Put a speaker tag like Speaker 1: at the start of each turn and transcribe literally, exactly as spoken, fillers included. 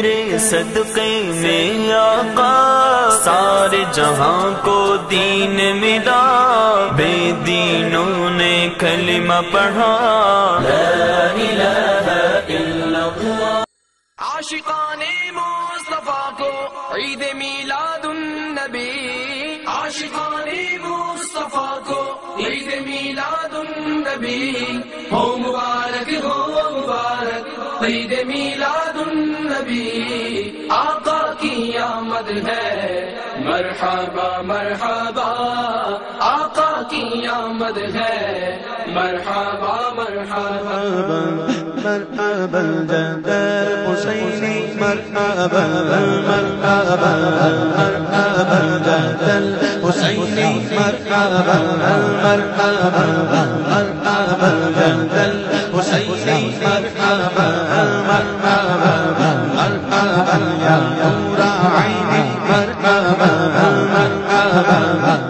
Speaker 1: تیرے صدقے میں آقا سارے جہاں کو دین ملا، بے دینوں نے کلمہ پڑھا لا الہ الا اللہ۔
Speaker 2: عاشقان مصطفیٰ کو عید میلاد النبی، عاشقان مصطفیٰ کو عید میلاد النبی، ہو مبارک ہو مبارک عید میلاد النبی، آقا کی آمد ہے مرحبا مرحبا، آقا کی آمد ہے مرحبا مرحبا،
Speaker 3: مرحبا جد الحسینی، مرحبا مرحبا مرحبا جد الحسینی، مرحبا مرحبا مرحبا جد الحسینی، مرحبا مرحبا مرحبا یا نور عینی، مرحبا مرحبا